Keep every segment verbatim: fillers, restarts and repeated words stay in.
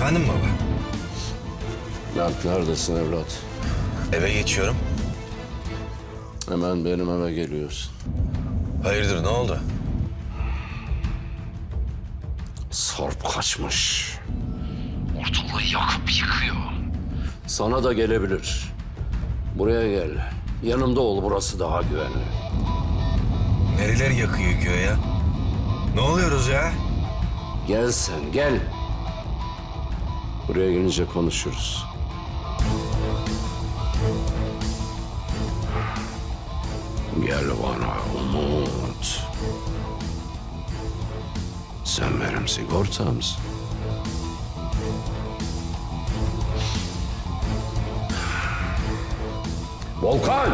Efendim baba? Mert neredesin evlat? Eve geçiyorum. Hemen benim eve geliyorsun. Hayırdır, ne oldu? Sarp kaçmış. Ortalığı yakıp yıkıyor. Sana da gelebilir. Buraya gel. Yanımda ol, burası daha güvenli. Nereleri yakıyor yıkıyor ya? Ne oluyoruz ya? Gel sen, gel. Buraya gelince konuşuruz. Gel bana Umut. Sen benim sigortamsın. Volkan!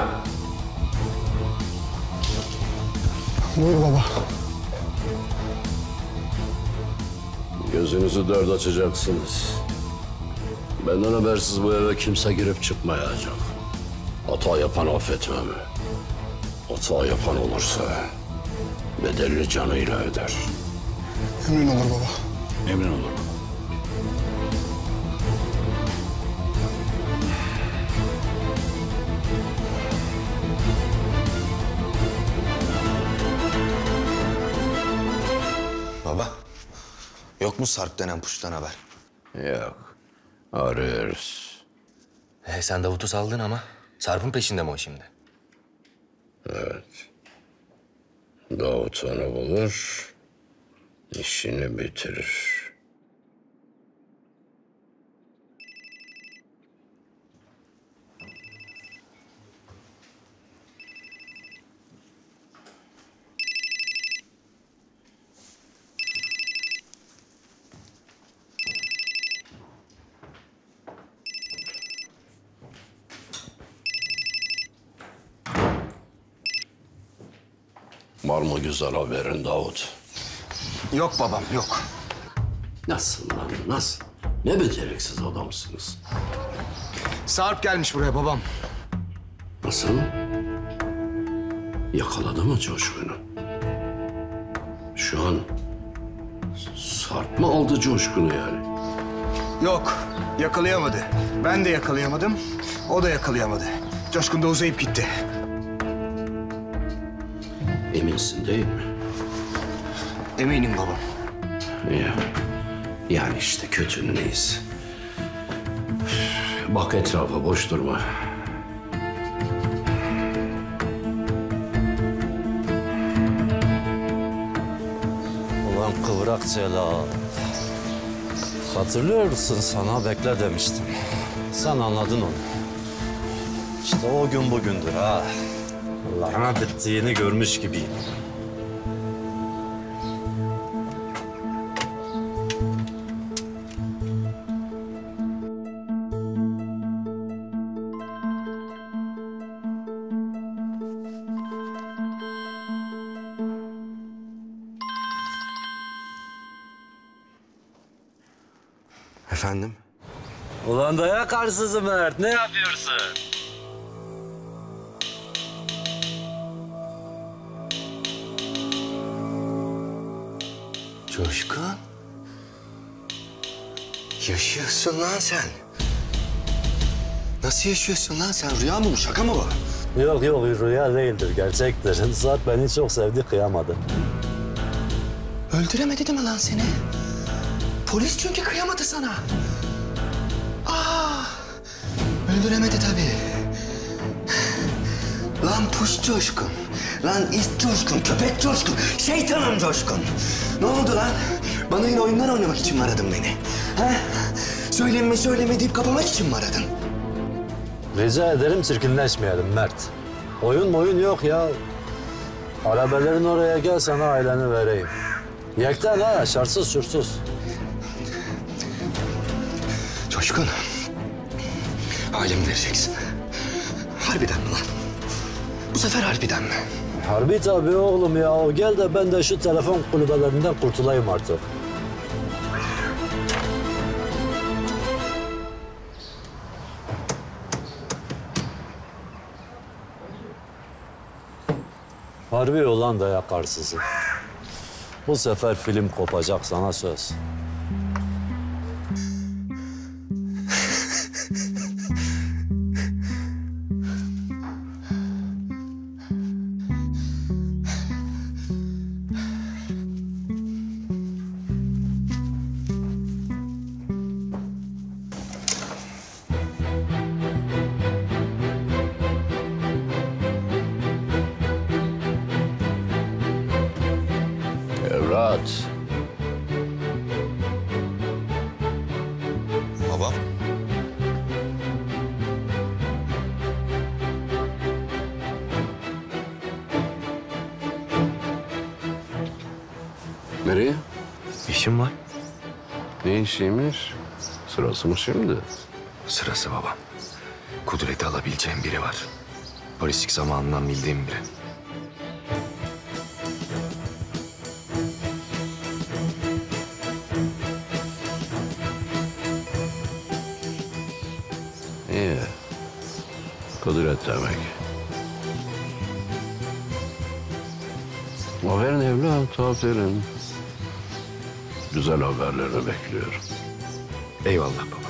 Buyur baba. Gözünüzü dört açacaksınız. Benden habersiz bu eve kimse girip çıkmayacak. Hata yapan affetmem. Hata yapan olursa bedelli canıyla öder. Emrin olur baba. Emin olurum. Baba, yok mu Sarp denen puştan haber? Yok. Arıyoruz. E, sen Davut'u saldın ama Sarp'ın peşinde mi o şimdi? Evet. Davut onu bulur, işini bitirir. Var mı güzel haberin Davut? Yok babam, yok. Nasıl lan, nasıl? Ne beceriksiz adamsınız. Sarp gelmiş buraya babam. Nasıl? Yakaladı mı Coşkun'u? Şu an Sarp mı aldı Coşkun'u yani? Yok, yakalayamadı. Ben de yakalayamadım, o da yakalayamadı. Coşkun da uzayıp gitti. Eminsin değil mi? Eminim babam. Ya, yani işte kötünün iyisi. Bak etrafa, boş durma. Ulan kıvrak Celal. Hatırlıyor musun, sana bekle demiştim. Sen anladın onu. İşte o gün bugündür ha. Allah'ına bittiğini görmüş gibiyim. Efendim? Ulan dayak arsızı Mert, ne yapıyorsun? Coşkun? Yaşıyorsun lan sen. Nasıl yaşıyorsun lan sen? Rüya mı bu, şaka mı bu? Yok yok, rüya değildir, gerçektir. Sarp beni çok sevdi, kıyamadı. Öldüremedi değil mi lan seni? Polis çünkü kıyamadı sana. Aa, öldüremedi tabii. Lan puş Coşkun. Lan it Coşkun, köpek Coşkun, şeytanım Coşkun. Ne oldu lan? Bana yine oyunlar oynamak için mi aradın beni? Ha? Söyleme söyleme deyip kapamak için mi aradın? Rica ederim çirkinleşmeyelim Mert. Oyun oyun yok ya. Arabelerin oraya gel, sana aileni vereyim. Yekten ha, şartsız şursuz. Coşkun, ailemi vereceksin. Harbiden mi lan? Bu sefer harbiden mi? Harbi tabii oğlum ya. O gel de ben de şu telefon kulübelerinden kurtulayım artık. Harbi olan dayak arsızı. Bu sefer film kopacak, sana söz. Mevlat. Babam. Nereye? İşim var. Ne işiymiş? Sırası mı şimdi? Sırası babam. Kudret'i alabileceğim biri var. Polislik zamanından bildiğim biri. İyi. Kudret demek. Aferin evlat, aferin. Güzel haberlerini bekliyorum. Eyvallah baba.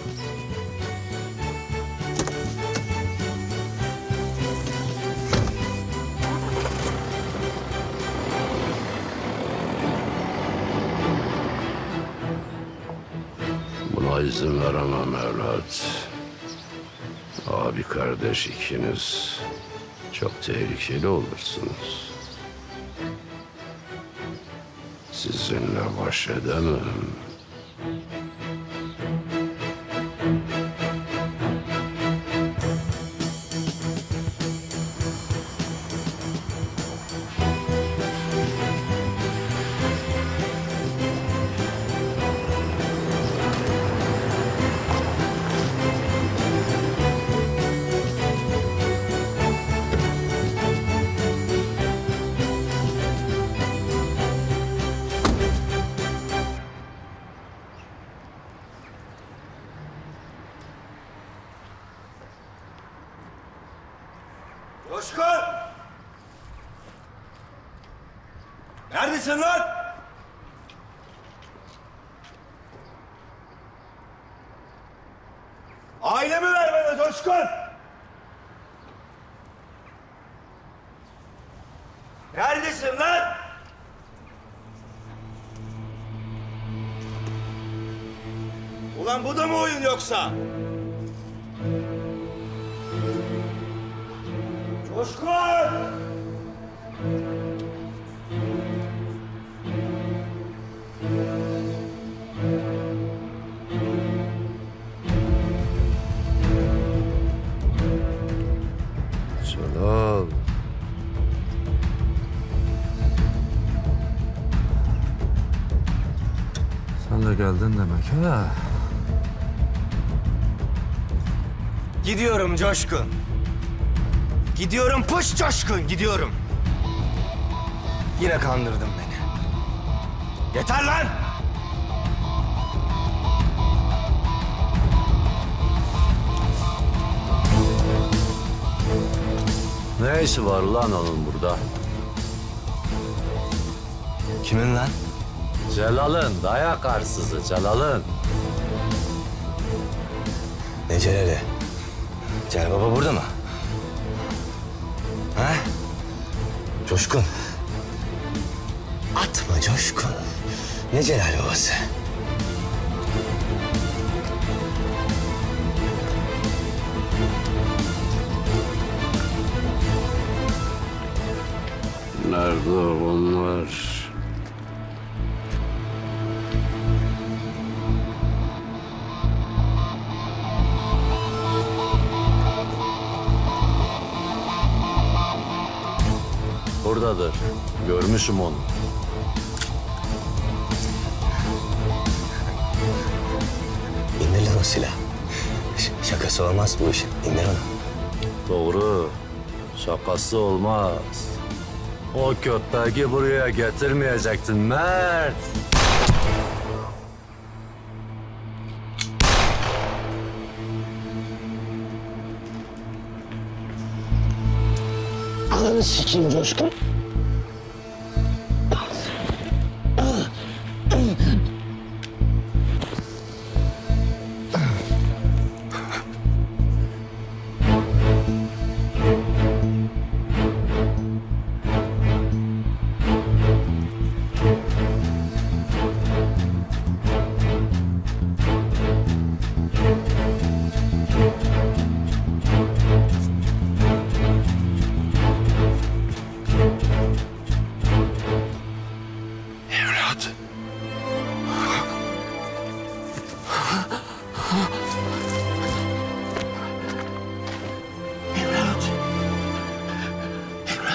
Buna izin veremem evlat. Abi kardeş ikiniz çok tehlikeli olursunuz. Sizinle baş edemem. Coşkun! Neredesin lan? Ailemi ver bana Coşkun! Neredesin lan? Ulan bu da mı oyun yoksa? Coşkun! Celal. Sen de geldin demek ha? Gidiyorum Coşkun. Gidiyorum pış Coşkun, gidiyorum. Yine kandırdın beni. Yeter lan! Ne işi var lan onun burada? Kimin lan? Celal'ın, dayak arsızı Celal'ın. Ne Celal'i? Celal Baba burada mı? Ha? Coşkun. Atma Coşkun. Ne Celal Babası? Nerede onlar? Buradadır. Görmüşüm onu. İndir lan o silah. Ş- şakası olmaz bu iş. İndir onu. Doğru. Şakası olmaz. O köpeği buraya getirmeyecektin Mert. Ananı sikeyim Coşkun.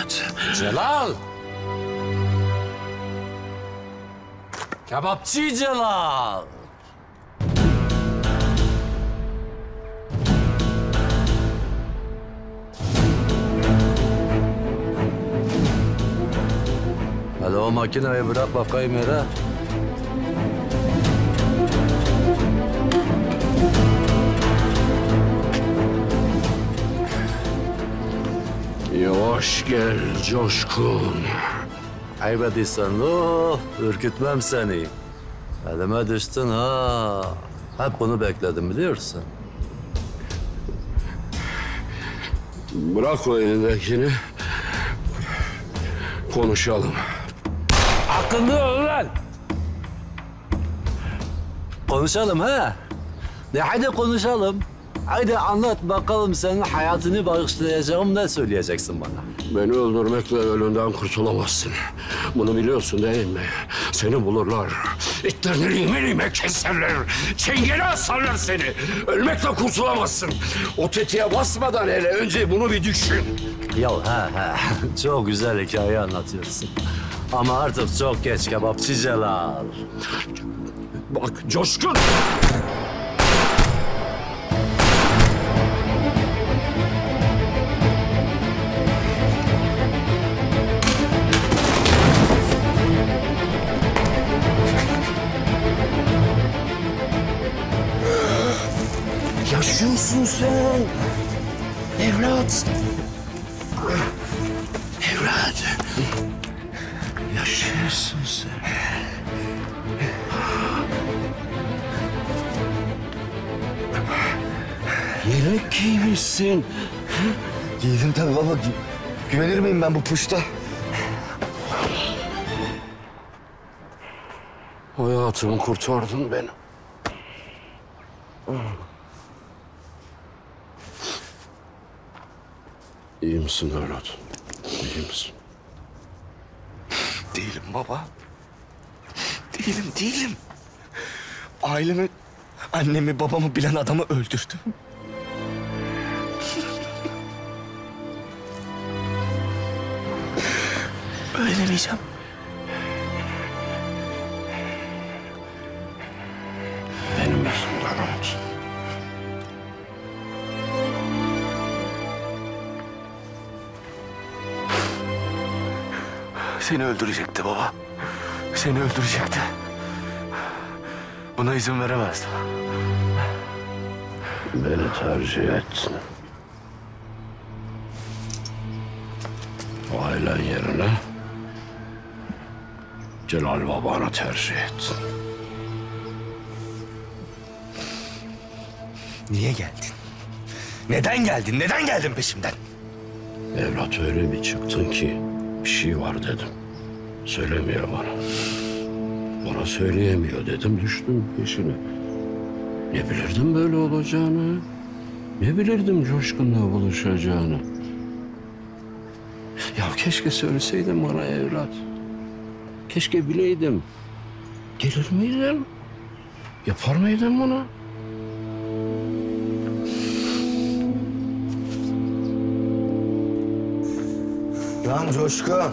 Evlat. Celal! Kebapçı Celal! Hadi o makineyi bırak bakayım yere. Yavaş gel Coşkun. Kaybediysen lo, ürkütmem seni. Elime düştün ha. Hep bunu bekledim biliyorsun. Bırak o elindekini. Konuşalım. Akıllı ol lan. Konuşalım ha. De hadi konuşalım. Haydi anlat bakalım senin hayatını bağışlayacağım ne söyleyeceksin bana? Beni öldürmekle ölümden kurtulamazsın. Bunu biliyorsun değil mi? Seni bulurlar. İtlerini lime lime keserler. Çengeli asarlar seni. Ölmekle kurtulamazsın. O tetiğe basmadan hele önce bunu bir düşün. Ya ha ha çok güzel hikaye anlatıyorsun. Ama artık çok geç kebapçı Celal. Bak Coşkun. Yaşıyorsun sen. Evlat. Evlat. Yaşıyorsun sen. Yelek giymişsin. Giydim tabii baba. Gü- Güvenir miyim ben bu puşta? Hayatımı kurtardın benim. İyi misin evlat? İyi misin? Değilim baba. Değilim, değilim. Ailemi, annemi, babamı bilen adamı öldürdüm. Öğrenemeyeceğim. Benim yüzümden oldu. Seni öldürecekti baba. Seni öldürecekti. Buna izin veremezdim. Beni tercih ettin. Ailen yerine Celal babanı tercih ettin. Niye geldin? Neden geldin? Neden geldin peşimden? Evlat öyle bir çıktın ki bir şey var dedim. Söylemiyor bana. Bana söyleyemiyor dedim, düştüm peşine. Ne bilirdim böyle olacağını. Ne bilirdim Coşkun'la buluşacağını. Ya keşke söyleseydin bana evlat. Keşke bileydim. Gelir miydim? Yapar mıydım bunu? Lan Coşkun.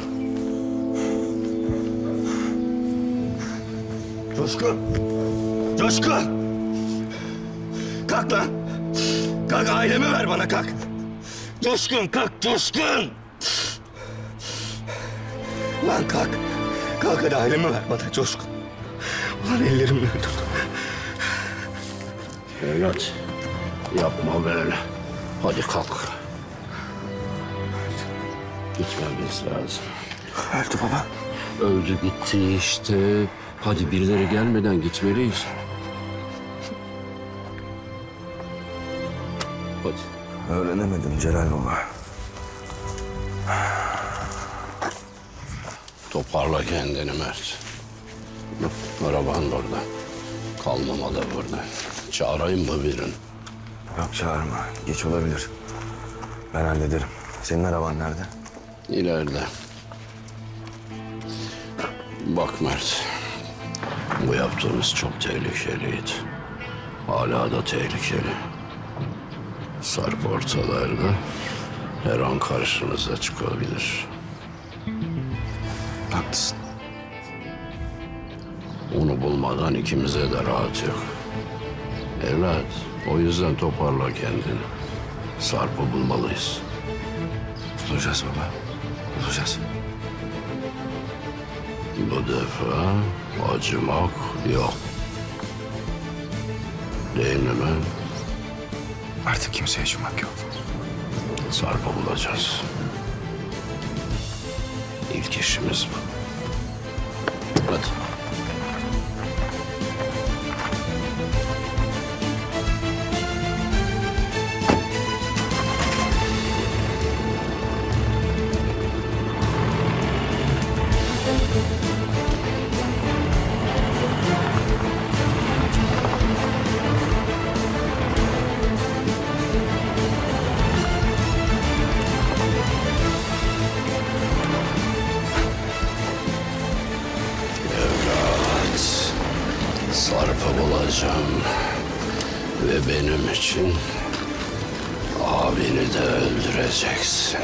Coşkun. Coşkun. Kalk lan. Kalk ailemi ver bana kalk. Coşkun kalk Coşkun. Lan kalk. Kalk hadi ailemi ver bana Coşkun. Ulan ellerimle öldürdüm. Evlat yapma böyle. Hadi kalk. Gitmemiz lazım. Öldü baba. Öldü gitti işte. Hadi birileri gelmeden gitmeliyiz. Hadi. Öğrenemedim Celal baba. Toparla kendini Mert. Araban orada. Kalmamalı burada. Çağırayım mı birini? Yok çağırma. Geç olabilir. Ben hallederim. Senin araban nerede? İleride. Bak Mert. Bu yaptığımız çok tehlikeliydi. Hala da tehlikeli. Sarp ortalarda her an karşınıza çıkabilir. Haklısın. Onu bulmadan ikimize de rahat yok. Evlat, o yüzden toparla kendini. Sarp'ı bulmalıyız. Bulacağız baba. Bulacağız. Bu defa acımak yok. Değil mi lan? Artık kimseye acımak yok. Sarp'ı bulacağız. İlk işimiz bu. Hadi. Evlat, Sarp'ı bulacağım. Ve benim için abini de öldüreceksin.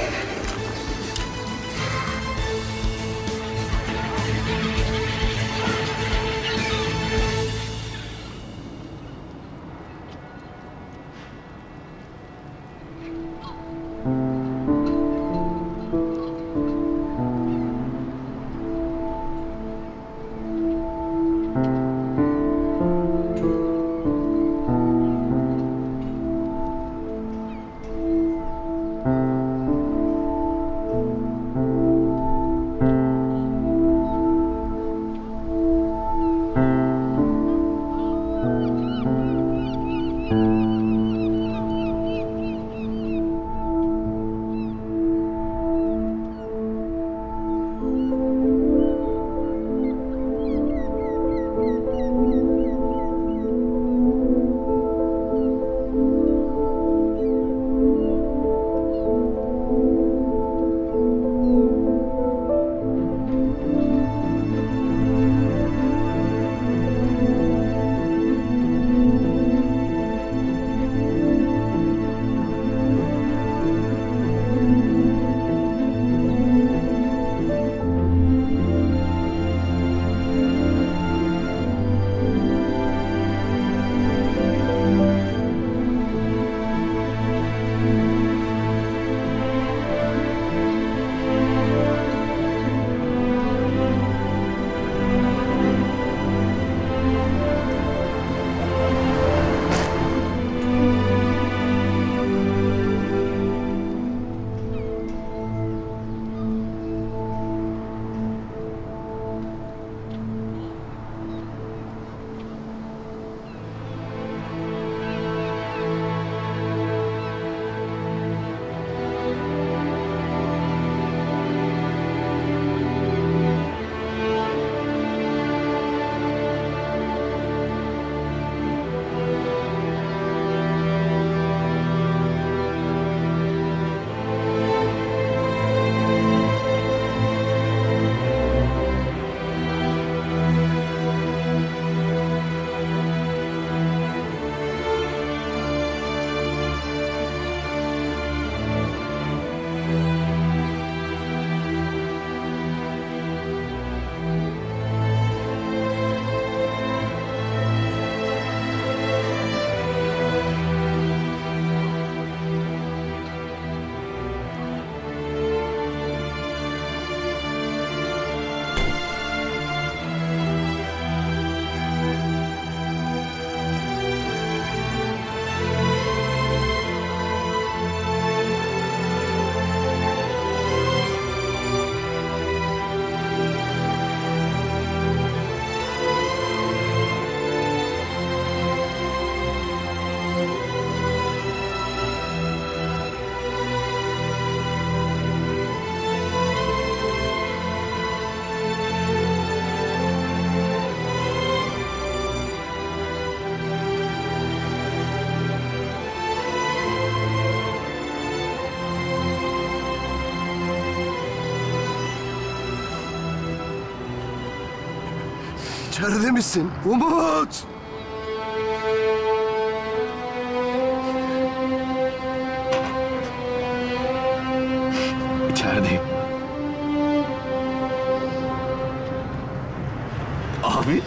İçeride misin? Umut! İçerideyim. Abi.